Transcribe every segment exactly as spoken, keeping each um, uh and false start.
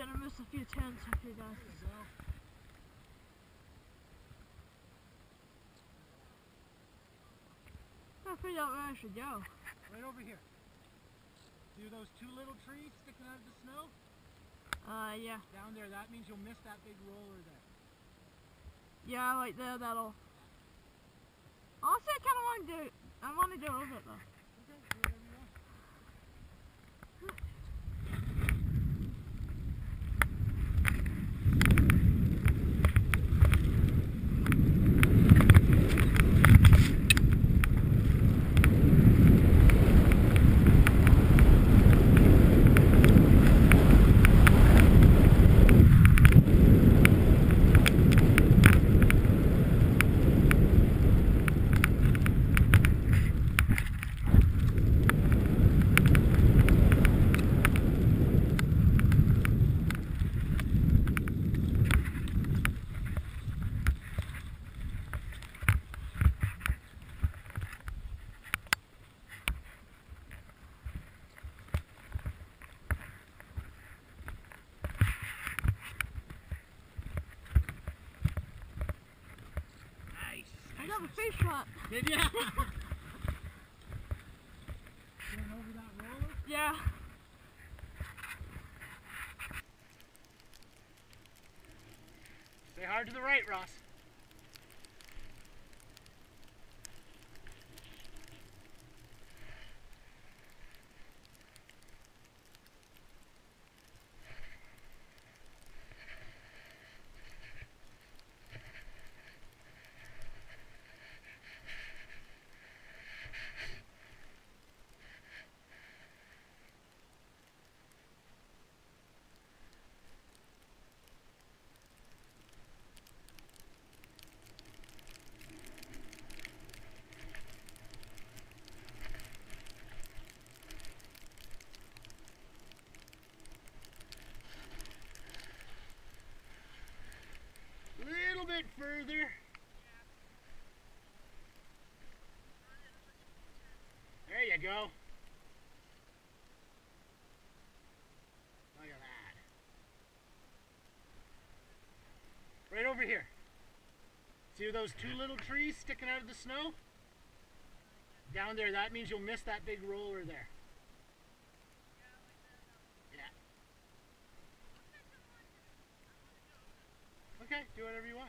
gonna miss a few tents if you guys. I figured out where I should go. Right over here. See those two little trees sticking out of the snow? Uh, yeah. Down there, that means you'll miss that big roller there. Yeah, right there, that'll... Honestly, I kinda wanna do... I wanna go over it though. Okay, do whatever you want. I got a face shot. Did ya? Going over that roller? Yeah. Stay hard to the right, Ross. Bit further. There you go. Look at that. Right over here. See those two little trees sticking out of the snow? Down there, that means you'll miss that big roller there. Okay, do whatever you want.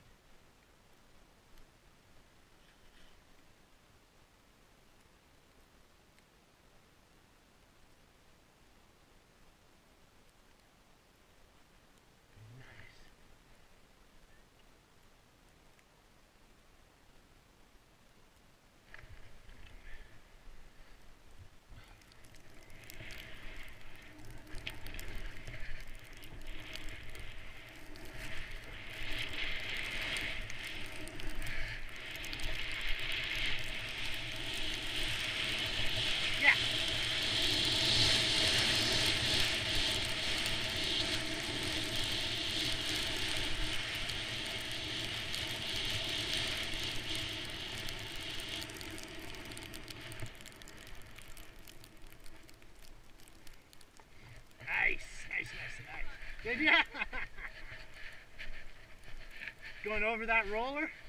Did ya? Going over that roller?